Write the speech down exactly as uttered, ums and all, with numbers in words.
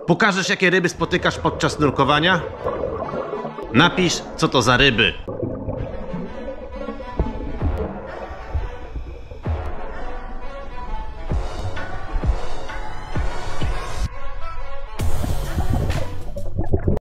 Pokażesz, jakie ryby spotykasz podczas nurkowania? Napisz, co to za ryby.